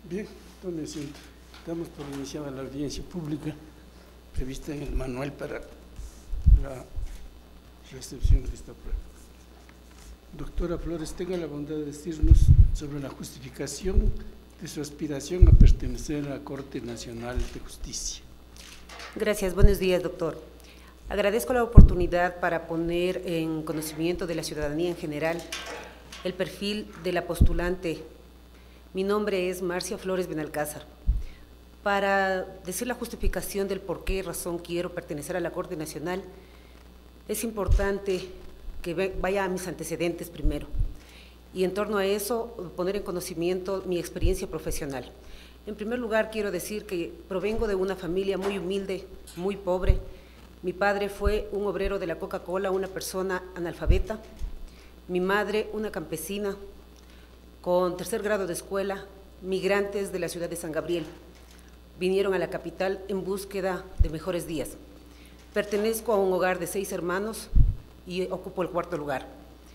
Bien, tome asiento. Damos por iniciada la audiencia pública prevista en el manual para la recepción de esta prueba. Doctora Flores, tenga la bondad de decirnos sobre la justificación de su aspiración a pertenecer a la Corte Nacional de Justicia. Gracias, buenos días, doctor. Agradezco la oportunidad para poner en conocimiento de la ciudadanía en general el perfil de la postulante. Mi nombre es Marcia Flores Benalcázar. Para decir la justificación del por qué razón quiero pertenecer a la Corte Nacional, es importante que vaya a mis antecedentes primero y en torno a eso poner en conocimiento mi experiencia profesional. En primer lugar, quiero decir que provengo de una familia muy humilde, muy pobre. Mi padre fue un obrero de la Coca-Cola, una persona analfabeta. Mi madre, una campesina con tercer grado de escuela, migrantes de la ciudad de San Gabriel. Vinieron a la capital en búsqueda de mejores días. Pertenezco a un hogar de 6 hermanos y ocupo el 4º lugar.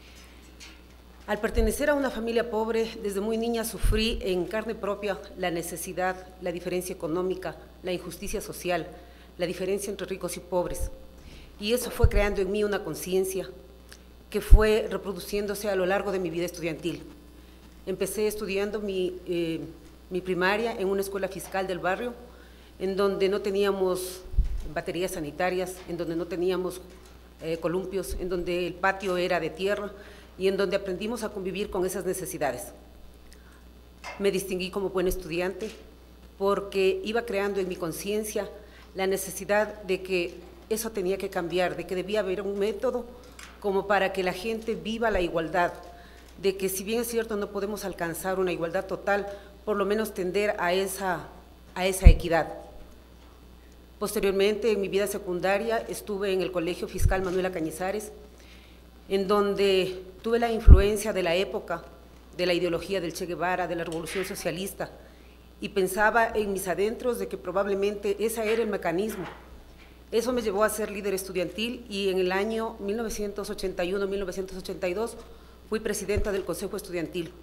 Al pertenecer a una familia pobre, desde muy niña sufrí en carne propia la necesidad, la diferencia económica, la injusticia social, la diferencia entre ricos y pobres. Y eso fue creando en mí una conciencia que fue reproduciéndose a lo largo de mi vida estudiantil. Empecé estudiando mi primaria en una escuela fiscal del barrio, en donde no teníamos baterías sanitarias, en donde no teníamos columpios, en donde el patio era de tierra y en donde aprendimos a convivir con esas necesidades. Me distinguí como buen estudiante porque iba creando en mi conciencia la necesidad de que eso tenía que cambiar, de que debía haber un método como para que la gente viva la igualdad, de que si bien es cierto no podemos alcanzar una igualdad total, por lo menos tender a esa equidad. Posteriormente, en mi vida secundaria, estuve en el Colegio Fiscal Manuela Cañizares, en donde tuve la influencia de la época, de la ideología del Che Guevara, de la Revolución Socialista, y pensaba en mis adentros de que probablemente ese era el mecanismo. Eso me llevó a ser líder estudiantil y en el año 1981-1982 fui presidenta del Consejo Estudiantil.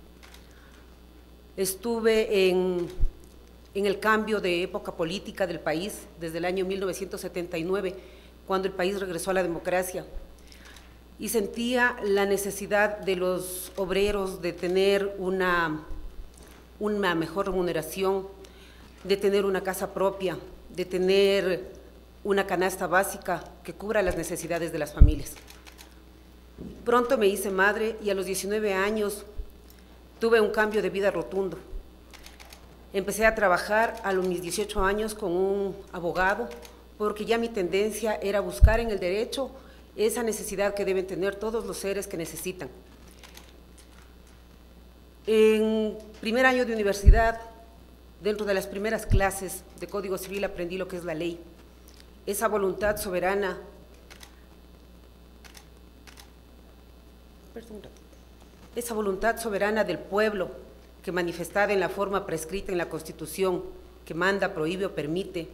Estuve en el cambio de época política del país desde el año 1979, cuando el país regresó a la democracia, y sentía la necesidad de los obreros de tener una mejor remuneración, de tener una casa propia, de tener una canasta básica que cubra las necesidades de las familias. Pronto me hice madre y a los 19 años tuve un cambio de vida rotundo. Empecé a trabajar a mis 18 años con un abogado, porque ya mi tendencia era buscar en el derecho esa necesidad que deben tener todos los seres que necesitan. En primer año de universidad, dentro de las primeras clases de Código Civil, aprendí lo que es la ley. Esa voluntad soberana, del pueblo, que manifestada en la forma prescrita en la Constitución, que manda, prohíbe o permite,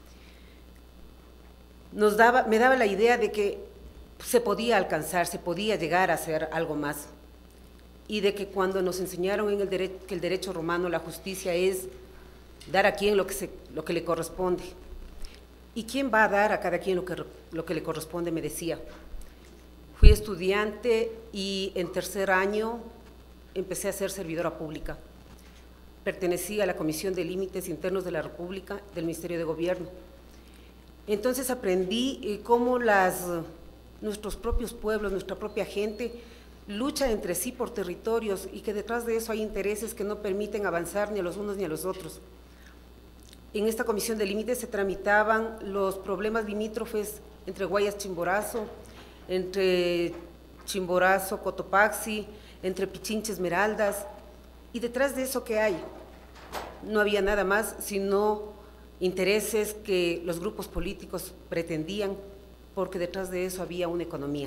me daba la idea de que se podía alcanzar, se podía llegar a hacer algo más, y de que cuando nos enseñaron que el derecho romano, la justicia es dar a quien lo que le corresponde. ¿Y quién va a dar a cada quien lo que le corresponde?, me decía. Fui estudiante y en tercer año empecé a ser servidora pública. Pertenecí a la Comisión de Límites Internos de la República del Ministerio de Gobierno. Entonces aprendí cómo nuestros propios pueblos, nuestra propia gente, lucha entre sí por territorios y que detrás de eso hay intereses que no permiten avanzar ni a los unos ni a los otros. En esta Comisión de Límites se tramitaban los problemas limítrofes entre Guayas Chimborazo, entre Chimborazo, Cotopaxi, entre Pichincha, Esmeraldas, y detrás de eso, ¿qué hay? No había nada más sino intereses que los grupos políticos pretendían, porque detrás de eso había una economía.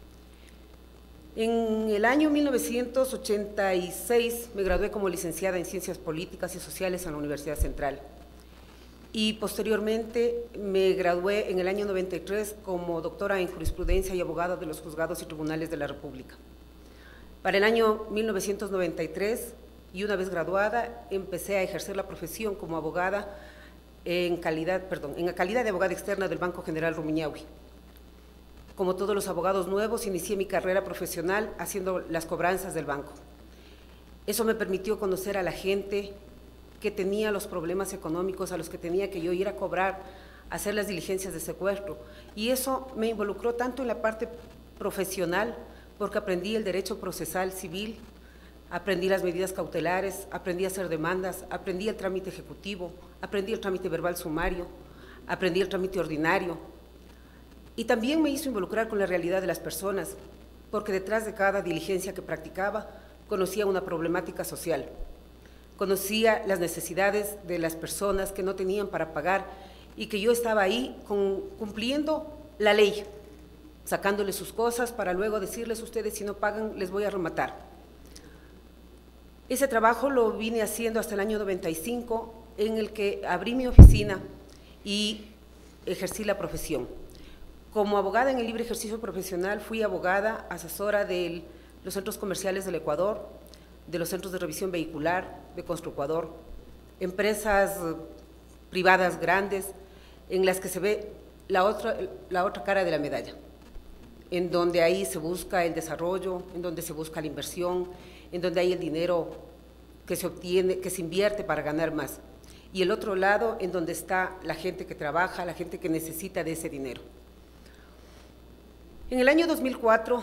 En el año 1986 me gradué como licenciada en Ciencias Políticas y Sociales en la Universidad Central. Y posteriormente me gradué en el año 93 como doctora en Jurisprudencia y abogada de los juzgados y tribunales de la República. Para el año 1993 y una vez graduada empecé a ejercer la profesión como abogada en calidad de abogada externa del Banco General Rumiñahui. Como todos los abogados nuevos, inicié mi carrera profesional haciendo las cobranzas del banco. Eso me permitió conocer a la gente que tenía los problemas económicos a los que tenía que yo ir a cobrar, hacer las diligencias de secuestro. Y eso me involucró tanto en la parte profesional, porque aprendí el derecho procesal civil, aprendí las medidas cautelares, aprendí a hacer demandas, aprendí el trámite ejecutivo, aprendí el trámite verbal sumario, aprendí el trámite ordinario. Y también me hizo involucrar con la realidad de las personas, porque detrás de cada diligencia que practicaba, conocía una problemática social, conocía las necesidades de las personas que no tenían para pagar y que yo estaba ahí cumpliendo la ley, sacándoles sus cosas para luego decirles: ustedes si no pagan les voy a rematar. Ese trabajo lo vine haciendo hasta el año 95, en el que abrí mi oficina y ejercí la profesión. Como abogada en el libre ejercicio profesional, fui abogada asesora de los centros comerciales del Ecuador, de los centros de revisión vehicular, de Construecuador, empresas privadas grandes, en las que se ve la otra cara de la medalla, en donde ahí se busca el desarrollo, en donde se busca la inversión, en donde hay el dinero que se obtiene, que se invierte para ganar más. Y el otro lado, en donde está la gente que trabaja, la gente que necesita de ese dinero. En el año 2004,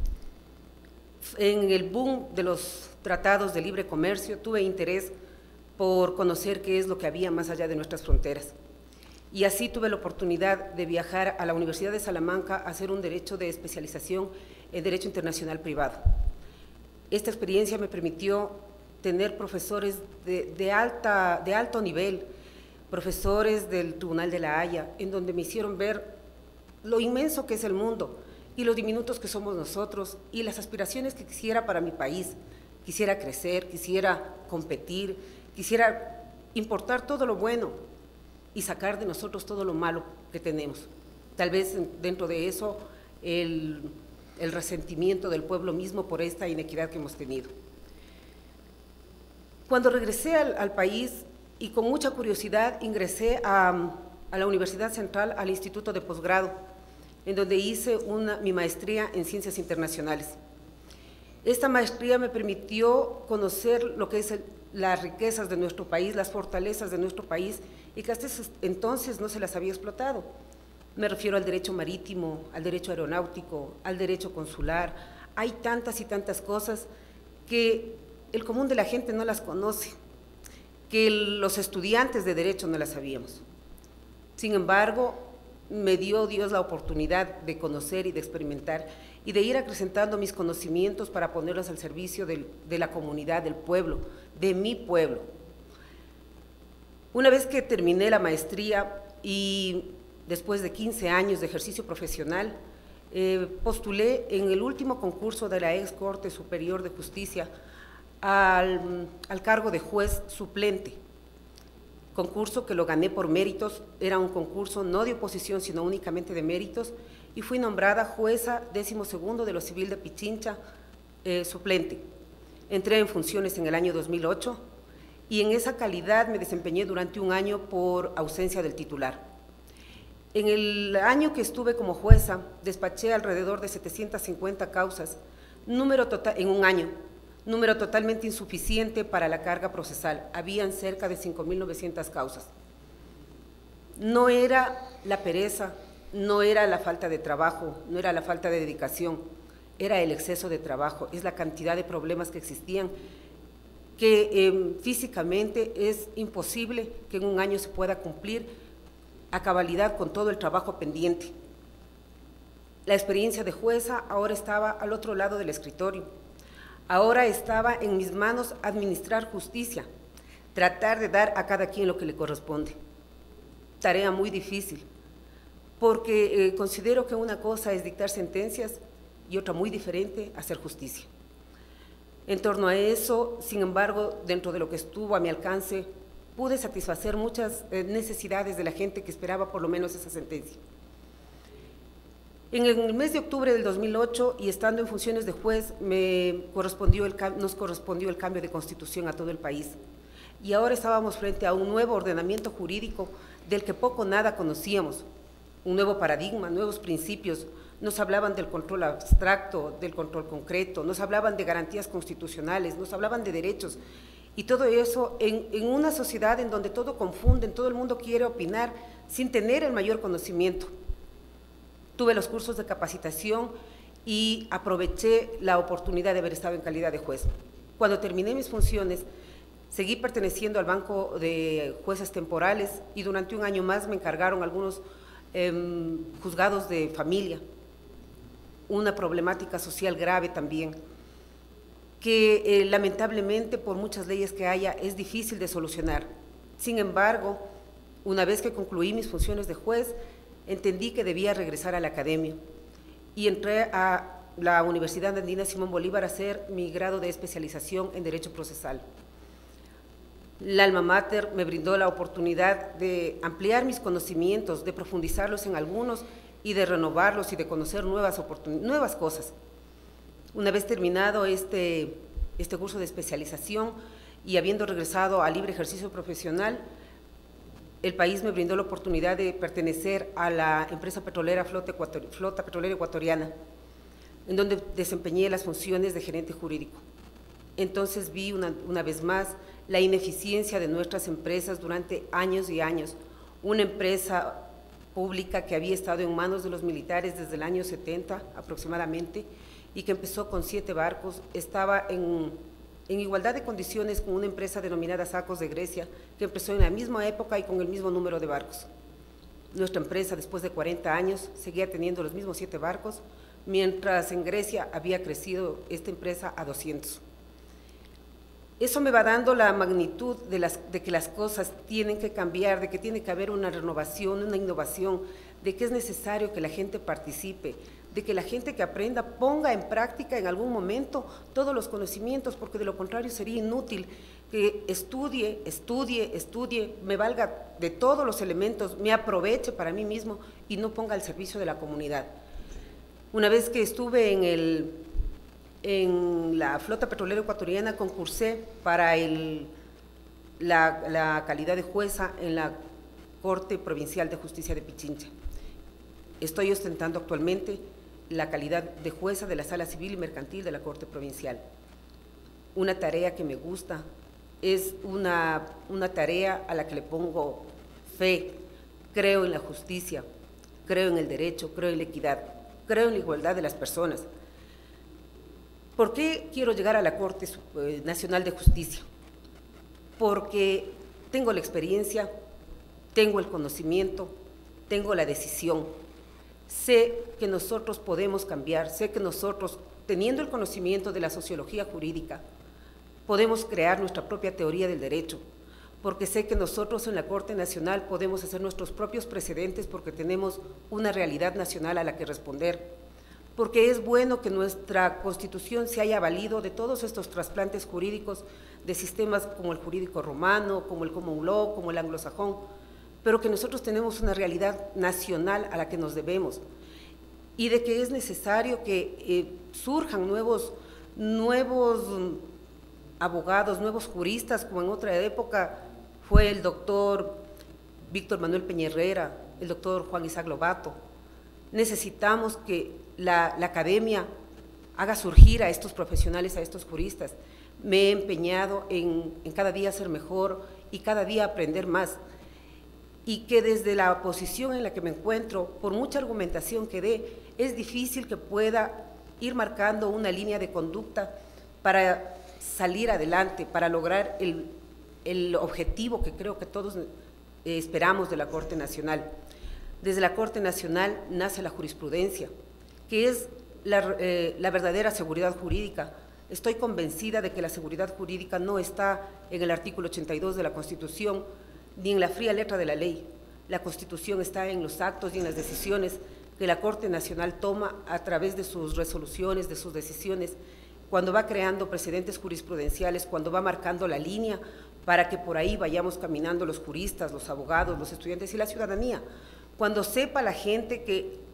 en el boom de los tratados de libre comercio, tuve interés por conocer qué es lo que había más allá de nuestras fronteras. Y así tuve la oportunidad de viajar a la Universidad de Salamanca a hacer un derecho de especialización en Derecho Internacional Privado. Esta experiencia me permitió tener profesores de alto nivel, profesores del Tribunal de la Haya, en donde me hicieron ver lo inmenso que es el mundo y lo diminutos que somos nosotros y las aspiraciones que quisiera para mi país. Quisiera crecer, quisiera competir, quisiera importar todo lo bueno y sacar de nosotros todo lo malo que tenemos. Tal vez dentro de eso el resentimiento del pueblo mismo por esta inequidad que hemos tenido. Cuando regresé al país y con mucha curiosidad ingresé a la Universidad Central, al Instituto de Posgrado, en donde hice mi maestría en Ciencias Internacionales. Esta maestría me permitió conocer lo que es las riquezas de nuestro país, las fortalezas de nuestro país, y que hasta entonces no se las había explotado. Me refiero al derecho marítimo, al derecho aeronáutico, al derecho consular. Hay tantas y tantas cosas que el común de la gente no las conoce, que los estudiantes de derecho no las sabíamos. Sin embargo, me dio Dios la oportunidad de conocer y de experimentar y de ir acrecentando mis conocimientos para ponerlos al servicio de la comunidad, del pueblo, de mi pueblo. Una vez que terminé la maestría y después de 15 años de ejercicio profesional, postulé en el último concurso de la ex Corte Superior de Justicia al cargo de juez suplente. Concurso que lo gané por méritos, era un concurso no de oposición, sino únicamente de méritos, y fui nombrada jueza 12º de lo civil de Pichincha, suplente. Entré en funciones en el año 2008 y en esa calidad me desempeñé durante un año por ausencia del titular. En el año que estuve como jueza, despaché alrededor de 750 causas, número total en un año, número totalmente insuficiente para la carga procesal. Habían cerca de 5.900 causas. No era la pereza, no era la falta de trabajo, no era la falta de dedicación, era el exceso de trabajo, es la cantidad de problemas que existían, que físicamente es imposible que en un año se pueda cumplir a cabalidad con todo el trabajo pendiente. La experiencia de jueza ahora estaba al otro lado del escritorio. Ahora estaba en mis manos administrar justicia, tratar de dar a cada quien lo que le corresponde. Tarea muy difícil, porque considero que una cosa es dictar sentencias y otra muy diferente, hacer justicia. En torno a eso, sin embargo, dentro de lo que estuvo a mi alcance, pude satisfacer muchas necesidades de la gente que esperaba por lo menos esa sentencia. En el mes de octubre del 2008, y estando en funciones de juez, nos correspondió el cambio de constitución a todo el país. Y ahora estábamos frente a un nuevo ordenamiento jurídico del que poco o nada conocíamos, un nuevo paradigma, nuevos principios. Nos hablaban del control abstracto, del control concreto, nos hablaban de garantías constitucionales, nos hablaban de derechos, y todo eso en una sociedad en donde todo confunde, todo el mundo quiere opinar sin tener el mayor conocimiento. Tuve los cursos de capacitación y aproveché la oportunidad de haber estado en calidad de juez. Cuando terminé mis funciones, seguí perteneciendo al banco de jueces temporales y durante un año más me encargaron algunos juzgados de familia, una problemática social grave también, que lamentablemente por muchas leyes que haya es difícil de solucionar. Sin embargo, una vez que concluí mis funciones de juez, entendí que debía regresar a la academia y entré a la Universidad Andina Simón Bolívar a hacer mi grado de especialización en Derecho Procesal. La alma mater me brindó la oportunidad de ampliar mis conocimientos, de profundizarlos en algunos y de renovarlos y de conocer nuevas cosas. Una vez terminado este curso de especialización y habiendo regresado al libre ejercicio profesional, el país me brindó la oportunidad de pertenecer a la empresa petrolera Flota Petrolera Ecuatoriana, en donde desempeñé las funciones de gerente jurídico. Entonces vi una vez más la ineficiencia de nuestras empresas durante años y años. Una empresa pública que había estado en manos de los militares desde el año 70 aproximadamente y que empezó con 7 barcos, estaba en igualdad de condiciones con una empresa denominada Sacos de Grecia, que empezó en la misma época y con el mismo número de barcos. Nuestra empresa, después de 40 años, seguía teniendo los mismos 7 barcos, mientras en Grecia había crecido esta empresa a 200. Eso me va dando la magnitud de que las cosas tienen que cambiar, de que tiene que haber una renovación, una innovación, de que es necesario que la gente participe, de que la gente que aprenda ponga en práctica en algún momento todos los conocimientos, porque de lo contrario sería inútil que estudie, me valga de todos los elementos, me aproveche para mí mismo y no ponga al servicio de la comunidad. Una vez que estuve en la Flota Petrolera Ecuatoriana, concursé para la calidad de jueza en la Corte Provincial de Justicia de Pichincha. Estoy ostentando actualmente la calidad de jueza de la Sala Civil y Mercantil de la Corte Provincial. Una tarea que me gusta, es una tarea a la que le pongo fe, creo en la justicia, creo en el derecho, creo en la equidad, creo en la igualdad de las personas. ¿Por qué quiero llegar a la Corte Nacional de Justicia? Porque tengo la experiencia, tengo el conocimiento, tengo la decisión. Sé que nosotros podemos cambiar, sé que nosotros, teniendo el conocimiento de la sociología jurídica, podemos crear nuestra propia teoría del derecho, porque sé que nosotros en la Corte Nacional podemos hacer nuestros propios precedentes porque tenemos una realidad nacional a la que responder, porque es bueno que nuestra Constitución se haya valido de todos estos trasplantes jurídicos de sistemas como el jurídico romano, como el common law, como el anglosajón, pero que nosotros tenemos una realidad nacional a la que nos debemos y de que es necesario que surjan nuevos abogados, nuevos juristas, como en otra época fue el doctor Víctor Manuel Peña Herrera, el doctor Juan Isaac Lobato. Necesitamos que la academia haga surgir a estos profesionales, a estos juristas. Me he empeñado en cada día ser mejor y cada día aprender más. Y que desde la posición en la que me encuentro, por mucha argumentación que dé, es difícil que pueda ir marcando una línea de conducta para salir adelante, para lograr el objetivo que creo que todos esperamos de la Corte Nacional. Desde la Corte Nacional nace la jurisprudencia, que es la verdadera seguridad jurídica. Estoy convencida de que la seguridad jurídica no está en el artículo 82 de la Constitución, ni en la fría letra de la ley. La Constitución está en los actos y en las decisiones que la Corte Nacional toma a través de sus resoluciones, de sus decisiones, cuando va creando precedentes jurisprudenciales, cuando va marcando la línea para que por ahí vayamos caminando los juristas, los abogados, los estudiantes y la ciudadanía. Cuando sepa la gente que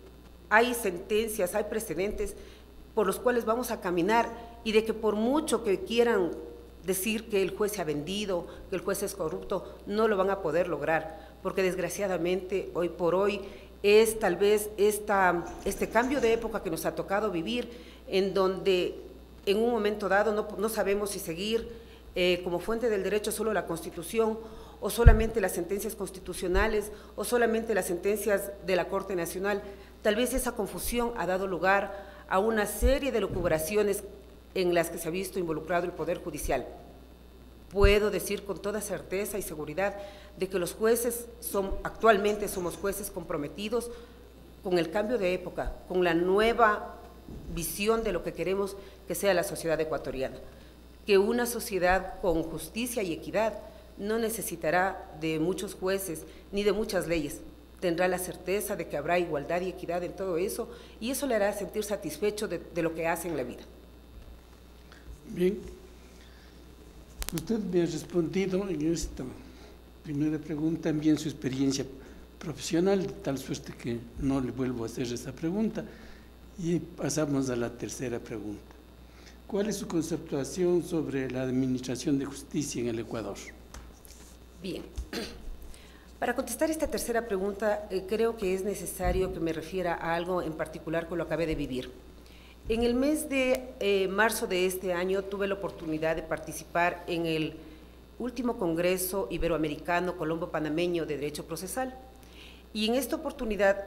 hay sentencias, hay precedentes por los cuales vamos a caminar, y de que por mucho que quieran decir que el juez se ha vendido, que el juez es corrupto, no lo van a poder lograr, porque desgraciadamente hoy por hoy es tal vez este cambio de época que nos ha tocado vivir, en donde en un momento dado no sabemos si seguir como fuente del derecho solo la Constitución, o solamente las sentencias constitucionales, o solamente las sentencias de la Corte Nacional. Tal vez esa confusión ha dado lugar a una serie de lucubraciones en las que se ha visto involucrado el Poder Judicial. Puedo decir con toda certeza y seguridad de que los jueces actualmente somos jueces comprometidos con el cambio de época, con la nueva visión de lo que queremos que sea la sociedad ecuatoriana, que una sociedad con justicia y equidad no necesitará de muchos jueces ni de muchas leyes, tendrá la certeza de que habrá igualdad y equidad en todo eso, y eso le hará sentir satisfecho de lo que hace en la vida. Bien, usted me ha respondido en esta primera pregunta también su experiencia profesional, de tal suerte que no le vuelvo a hacer esa pregunta, y pasamos a la tercera pregunta. ¿Cuál es su conceptuación sobre la administración de justicia en el Ecuador? Bien, para contestar esta tercera pregunta, creo que es necesario que me refiera a algo en particular que lo acabé de vivir. En el mes de marzo de este año tuve la oportunidad de participar en el último Congreso Iberoamericano Colombo-Panameño de Derecho Procesal, y en esta oportunidad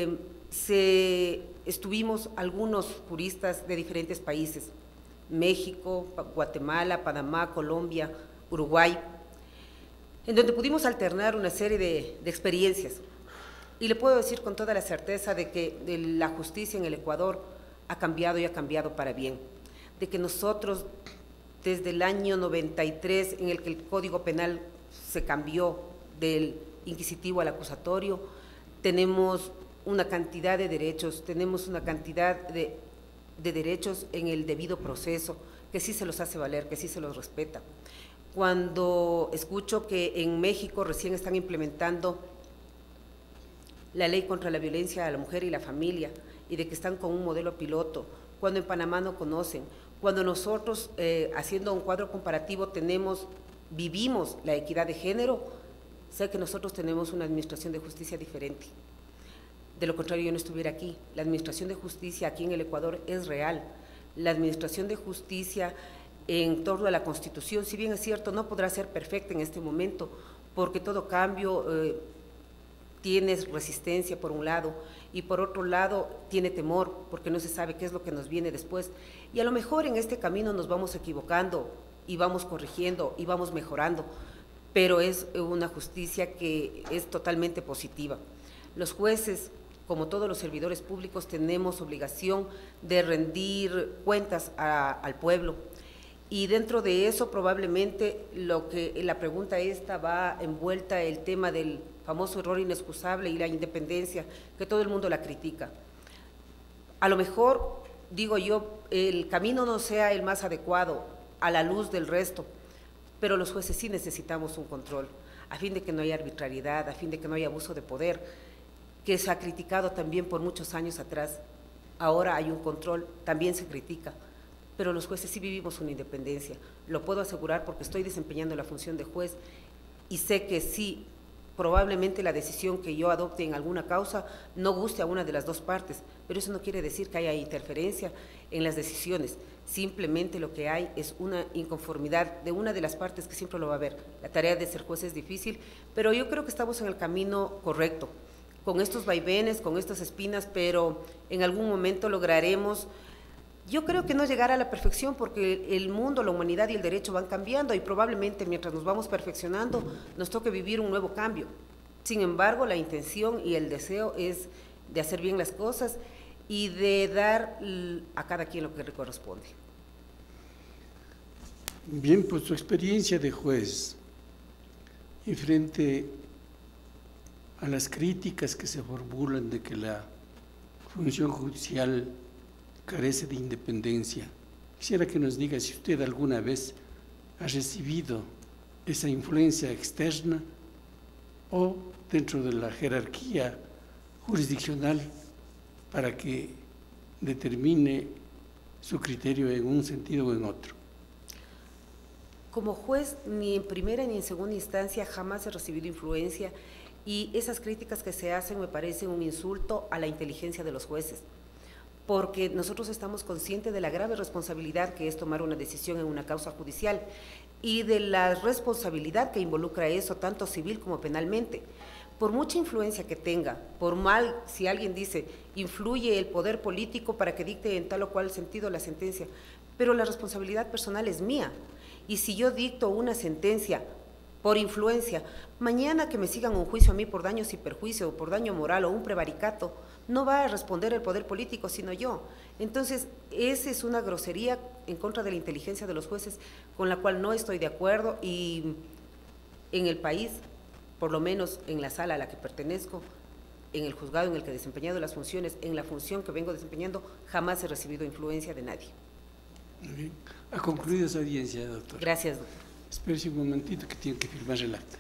estuvimos algunos juristas de diferentes países: México, Guatemala, Panamá, Colombia, Uruguay, en donde pudimos alternar una serie de experiencias. Y le puedo decir con toda la certeza de que la justicia en el Ecuador ha cambiado, y ha cambiado para bien, de que nosotros desde el año 93, en el que el Código Penal se cambió del inquisitivo al acusatorio, tenemos una cantidad de derechos, tenemos una cantidad de derechos en el debido proceso, que sí se los hace valer, que sí se los respeta. Cuando escucho que en México recién están implementando la ley contra la violencia a la mujer y la familia, y de que están con un modelo piloto, cuando en Panamá no conocen, cuando nosotros, haciendo un cuadro comparativo, vivimos la equidad de género, sé que nosotros tenemos una administración de justicia diferente. De lo contrario, yo no estuviera aquí. La administración de justicia aquí en el Ecuador es real. La administración de justicia en torno a la Constitución, si bien es cierto, no podrá ser perfecta en este momento, porque todo cambio tiene resistencia por un lado, y por otro lado tiene temor, porque no se sabe qué es lo que nos viene después. Y a lo mejor en este camino nos vamos equivocando, y vamos corrigiendo, y vamos mejorando, pero es una justicia que es totalmente positiva. Los jueces, como todos los servidores públicos, tenemos obligación de rendir cuentas al pueblo, y dentro de eso probablemente la pregunta esta va envuelta el tema del famoso error inexcusable y la independencia, que todo el mundo la critica. A lo mejor, digo yo, el camino no sea el más adecuado a la luz del resto, pero los jueces sí necesitamos un control, a fin de que no haya arbitrariedad, a fin de que no haya abuso de poder, que se ha criticado también por muchos años atrás. Ahora hay un control, también se critica, pero los jueces sí vivimos una independencia. Lo puedo asegurar porque estoy desempeñando la función de juez, y sé que sí, probablemente la decisión que yo adopte en alguna causa no guste a una de las dos partes, pero eso no quiere decir que haya interferencia en las decisiones. Simplemente lo que hay es una inconformidad de una de las partes, que siempre lo va a haber. La tarea de ser juez es difícil, pero yo creo que estamos en el camino correcto, con estos vaivenes, con estas espinas, pero en algún momento lograremos. Yo creo que no llegar a la perfección, porque el mundo, la humanidad y el derecho van cambiando, y probablemente mientras nos vamos perfeccionando nos toque vivir un nuevo cambio. Sin embargo, la intención y el deseo es de hacer bien las cosas y de dar a cada quien lo que le corresponde. Bien, pues su experiencia de juez y frente a las críticas que se formulan de que la función judicial carece de independencia, quisiera que nos diga si usted alguna vez ha recibido esa influencia externa, o dentro de la jerarquía jurisdiccional para que determine su criterio en un sentido o en otro? Como juez, ni en primera ni en segunda instancia jamás he recibido influencia, y esas críticas que se hacen me parecen un insulto a la inteligencia de los jueces, porque nosotros estamos conscientes de la grave responsabilidad que es tomar una decisión en una causa judicial y de la responsabilidad que involucra eso, tanto civil como penalmente. Por mucha influencia que tenga, por mal, si alguien dice, influye el poder político para que dicte en tal o cual sentido la sentencia, pero la responsabilidad personal es mía. Y si yo dicto una sentencia por influencia, mañana que me sigan un juicio a mí por daños y perjuicios, o por daño moral o un prevaricato, no va a responder el poder político, sino yo. Entonces, esa es una grosería en contra de la inteligencia de los jueces, con la cual no estoy de acuerdo, y en el país, por lo menos en la sala a la que pertenezco, en el juzgado en el que he desempeñado las funciones, en la función que vengo desempeñando, jamás he recibido influencia de nadie. Muy bien. Ha concluido su audiencia, doctor. Gracias, doctor. Espérese un momentito que tiene que firmar el acta.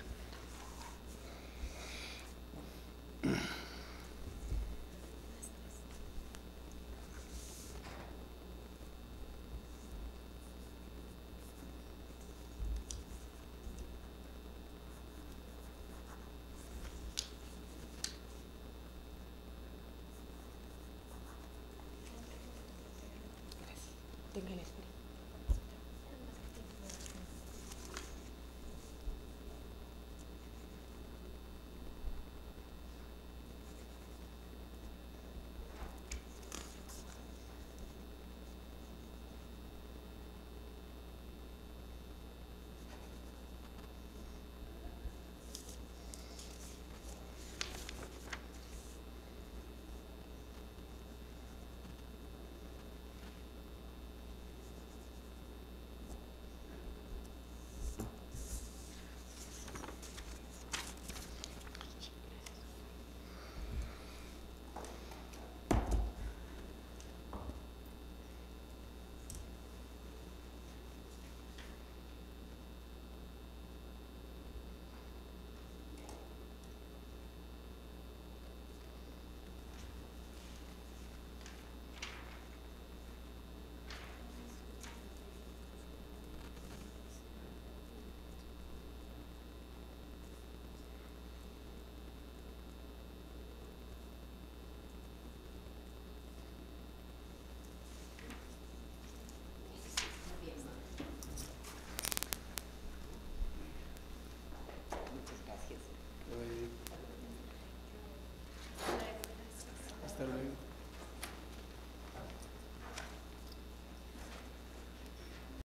Téngale.